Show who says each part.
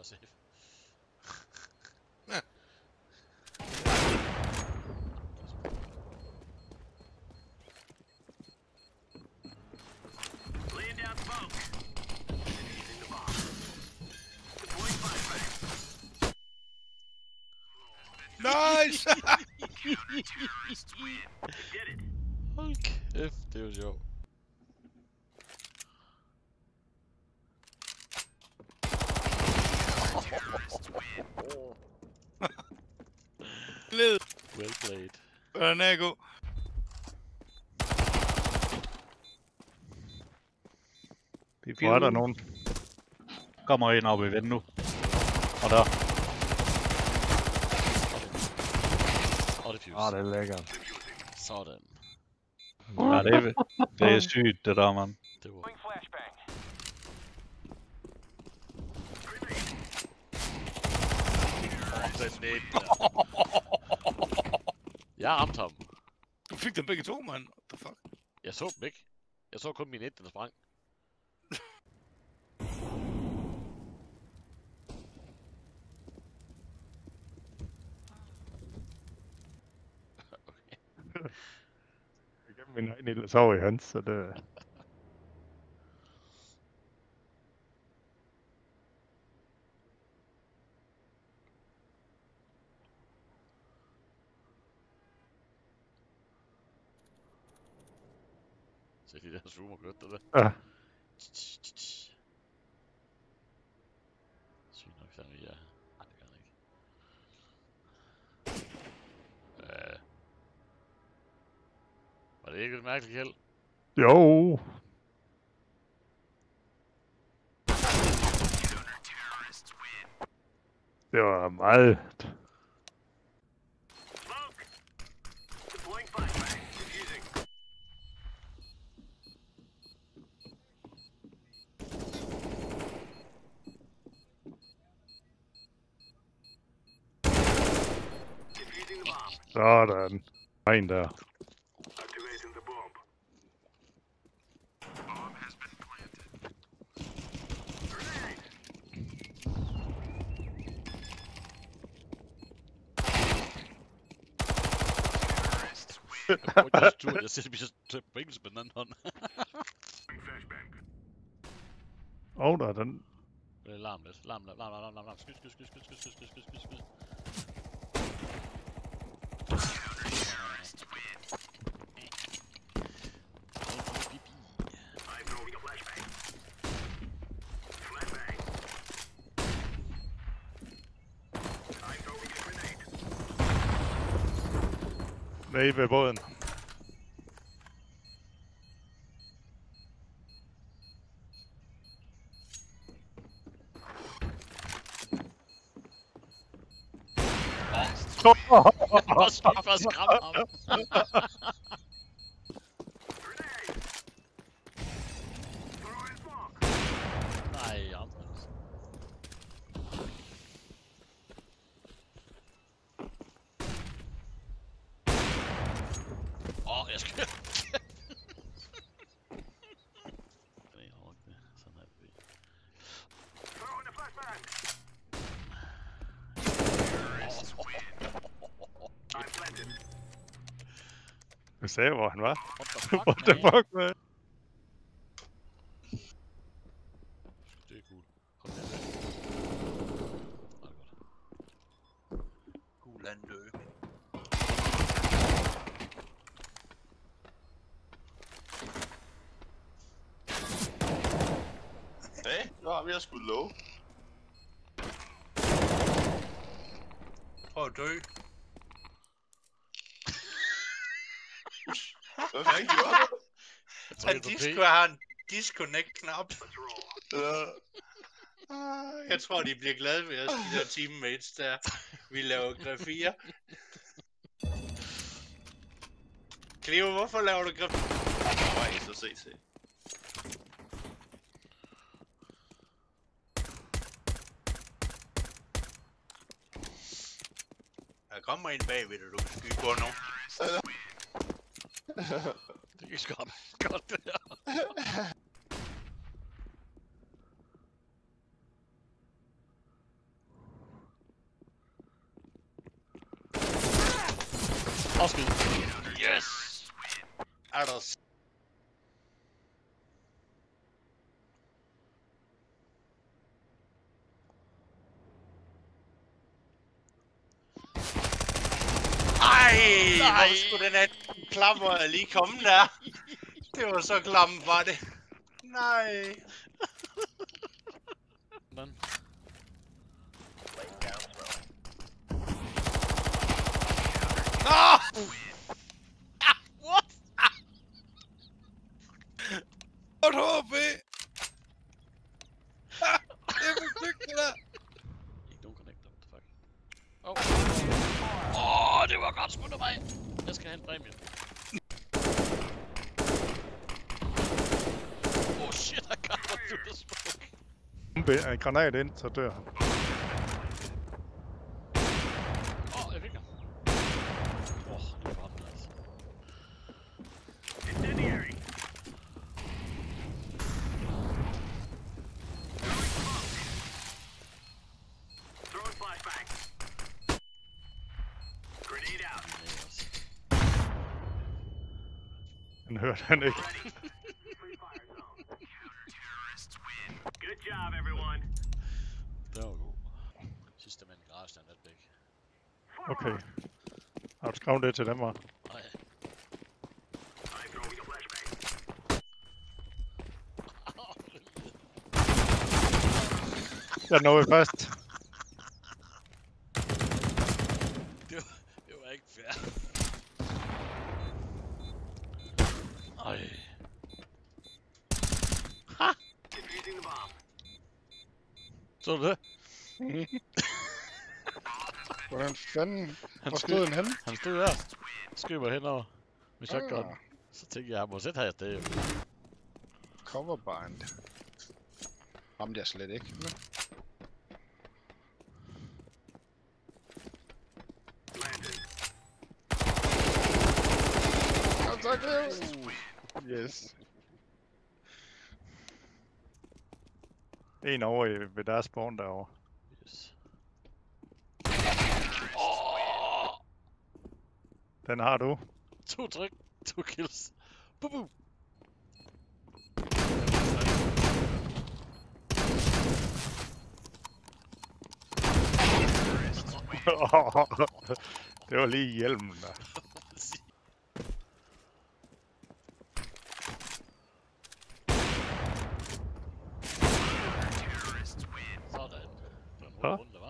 Speaker 1: være safe.
Speaker 2: Ja. Nice!
Speaker 1: Hold kæft, det er jo sjovt.
Speaker 2: Led.
Speaker 1: Well played.
Speaker 2: Den er god.
Speaker 3: Hvor er der nogen? Kommer ind op i vent nu. Og der.
Speaker 1: Og det
Speaker 4: Ah, det er lækkert.
Speaker 1: Sådan.
Speaker 3: Ja, det er sygt, det der, mand.
Speaker 1: Det var... Den net der. Jeg ramte ham.
Speaker 2: Du fik dem begge to, mand. What the fuck?
Speaker 1: Jeg så dem ikke. Jeg så kun min net, der sprang.
Speaker 4: Min egen lille sov i hans, så det...
Speaker 1: Se de der zoomer godt, det der.
Speaker 4: Ja.
Speaker 1: Sygt nok, så vi er... Nej, det kan han ikke. Var det ikke et mærkeligt held?
Speaker 4: Jo. Det var meget... Sådan. En der.
Speaker 1: Jeg ser, at vi så på engelsk med den anden hånd.
Speaker 4: Der er den.
Speaker 1: Larm lidt. Larm. Skyd.
Speaker 4: Nede ved båden.
Speaker 1: Bare skræmme ham. Nej, Anders. Jeg skal... Sådan er det.
Speaker 4: Du sagde, hvor han var.
Speaker 1: What the fuck,
Speaker 4: man?
Speaker 1: Det er cool. Kom her.
Speaker 2: Gul anden dø.
Speaker 5: Hey, nu har vi at skulle love.
Speaker 2: Prøv at dø.
Speaker 5: Hvad fanden gjorde du?
Speaker 2: Han har en disconnect-knap. Jeg tror, de bliver glade ved os, de der teammates der. Vi laver grafier. Cleo, hvorfor laver du grafier?
Speaker 5: Det var ikke så CC.
Speaker 2: Der kommer en bagved dig, du kan skyde på nu.
Speaker 1: Det gik godt det her. Afskyd. Yes!
Speaker 2: Er der s- Ej, hvor skulle den her klammer lige komme der? Det var så klamt, var det? Nej.
Speaker 1: Sådan.
Speaker 2: Nå!
Speaker 1: What?
Speaker 2: Godt HP! Det er for sygt, det der!
Speaker 1: Ikke nogen connector, what the fuck. Åh, det var godt skudt af mig. Jeg skal have en præmie. Oh shit, I got him through the smoke.
Speaker 4: Bombe en granat ind, så dør han.
Speaker 1: Åh, jeg fik ham. Åh, det var godt, altså.
Speaker 4: Den hørte han ikke.
Speaker 1: Det var god. Sidste mand i garagen er net væk.
Speaker 4: Okay. Har du skrevet det til dem, var?
Speaker 1: Nej.
Speaker 4: Jeg nåede først.
Speaker 1: Det var ikke fair. Ej. Ha! Så du det?
Speaker 4: Hvordan fanden?
Speaker 1: Han
Speaker 4: Hvor stod han henne?
Speaker 1: Han stod der. Skøber henover med shotgun.
Speaker 4: Ah.
Speaker 1: Så tænkte jeg, må sætte her det.
Speaker 6: Coverbind. Ramte jeg slet ikke.
Speaker 4: Yes. En over ved deres spawn derovre.
Speaker 1: Yes.
Speaker 4: Den har du.
Speaker 1: 2 tryk, 2 kills. Boom, boom.
Speaker 4: Det var lige hjelmen der.
Speaker 1: Sådan. Den
Speaker 4: Hå?
Speaker 1: runde,